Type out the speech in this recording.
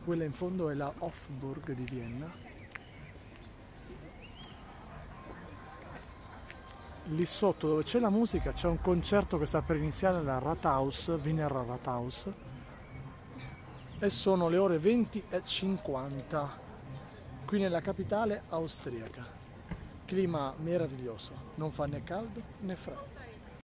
Quella in fondo è la Hofburg di Vienna. Lì sotto dove c'è la musica c'è un concerto che sta per iniziare alla Rathaus, Wiener Rathaus, e sono le ore 20:50 qui nella capitale austriaca. Clima meraviglioso, non fa né caldo né freddo.